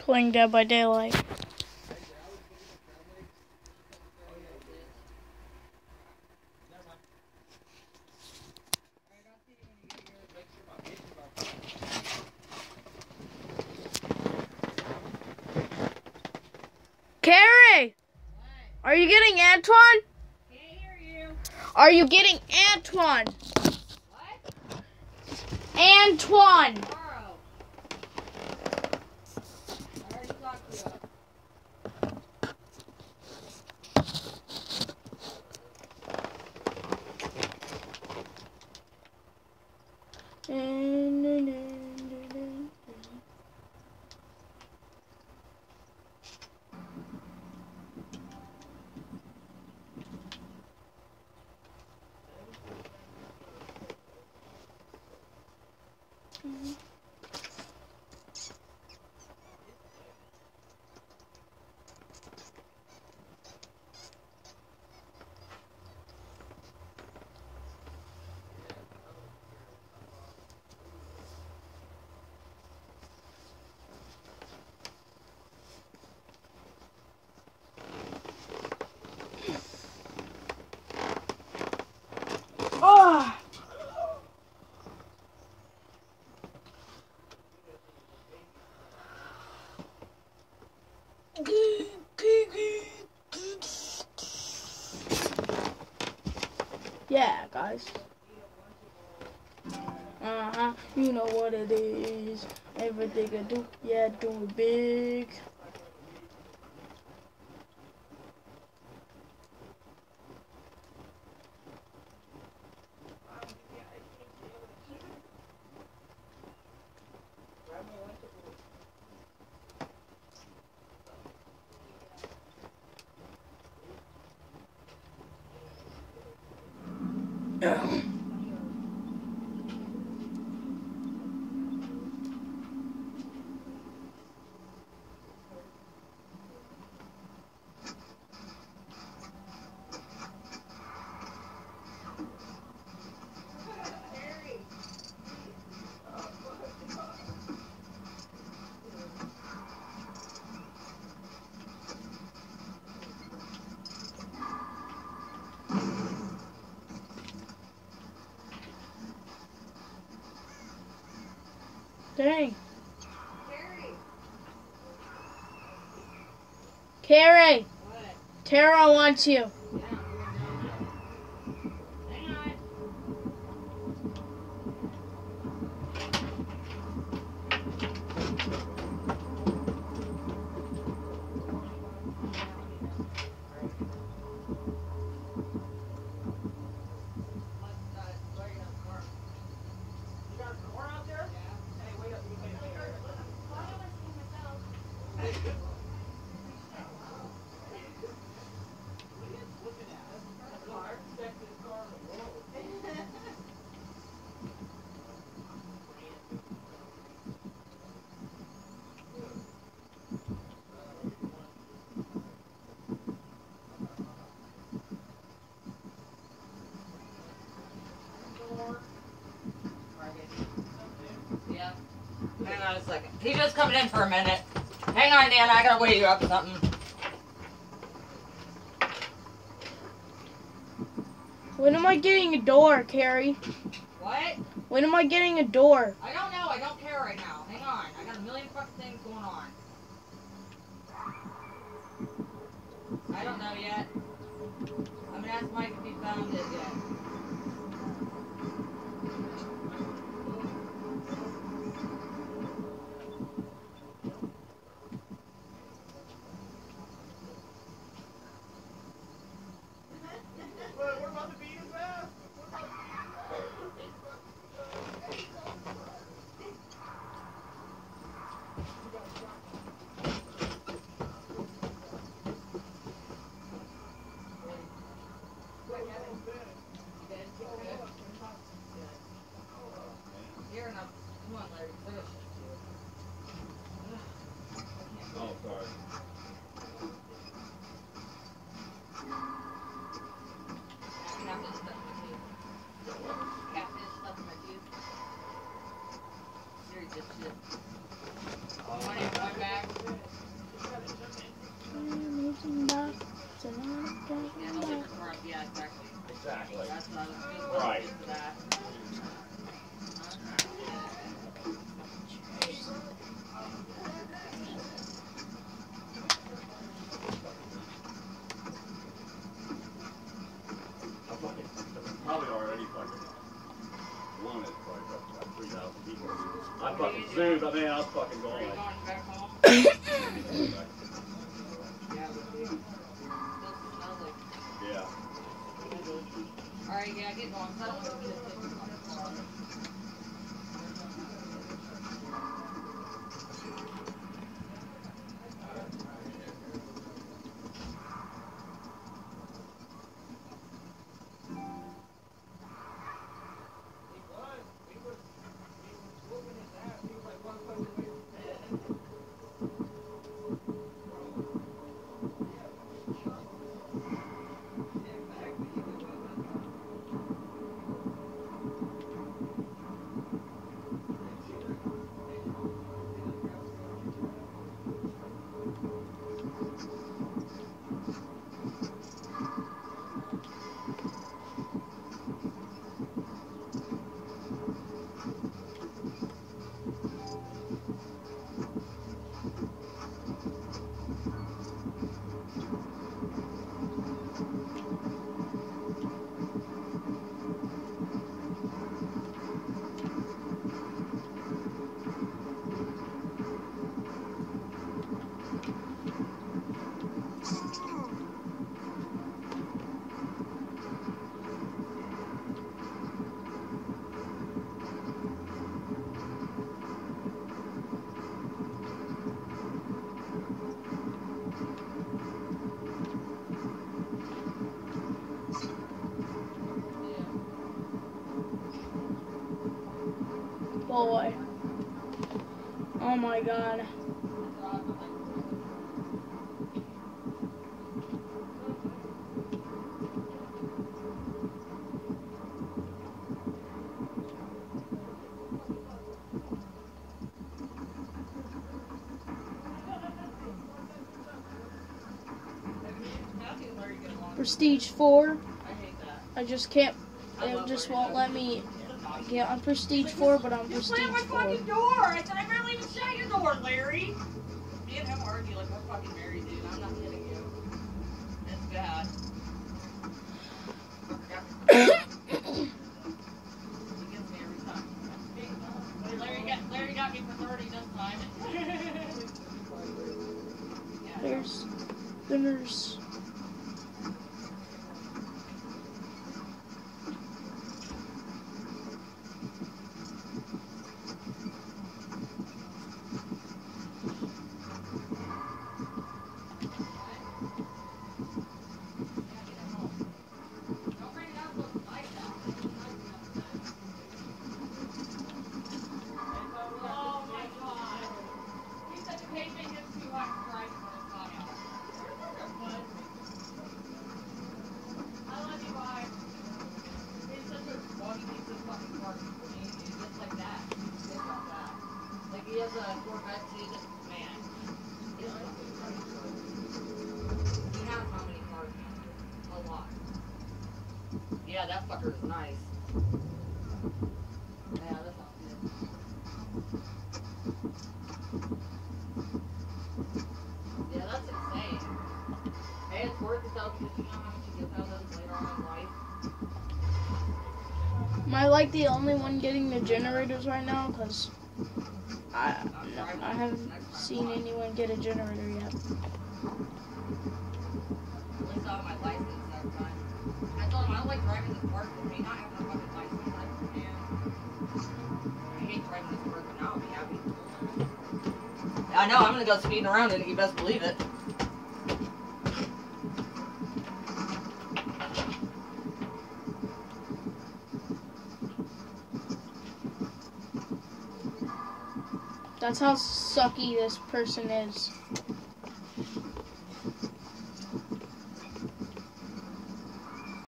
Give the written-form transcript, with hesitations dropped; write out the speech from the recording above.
playing Dead by Daylight. Carrie! Are you getting Antoine? Can't hear you. Are you getting Antoine? What? Antoine! Tomorrow. I already talked to you. Oh! Yeah, guys. You know what it is. Everything I do, yeah, do it big. Dang. Carrie! What? Tara wants you. Yeah. Hang on. Yeah. Hang on a second. He's just coming in for a minute. Hang on, Dan. I gotta wait you up something. When am I getting a door, Carrie? What? When am I getting a door? I don't know. I don't care right now. Hang on. I got a million fucking things going on. I don't know yet. I'm gonna ask Mike if he found it yet. Exactly. That's what I was thinking. Right. For that. Probably already fucking blown it, probably about 3,000 people. I fucking zoomed, but man, I was fucking Are going you like. going back home? Yeah, Yeah, but it still smells like. yeah. Alright, yeah, get going. 'Cause I don't want to get this on the car. Boy. Oh my god. Prestige 4. I hate that. I just can't. It just won't let me get on Prestige 4, but on You Prestige slammed my 4. fucking door! I said I barely even shut your door, Larry! Me and him argue like we're fucking married, dude. I'm not kidding you. It's bad. He gets me every time. Larry got me for 30 this time. Yeah. There's Gunners. He has a Corvette too, this man. He has how many cars now? A lot. Yeah, that fucker is nice. Yeah, that sounds good. Yeah, that's insane. Hey, it's worth it though, because you know how much you get out of them later on in life. Am I like the only one getting the generators right now? Because I haven't seen anyone get a generator yet. At least I have my license that time. I told him I don't like driving this car for me not having a fucking license. I hate driving this car, but now I'll be happy. I know, I'm gonna go speeding around in it, you best believe it. That's how sucky this person is.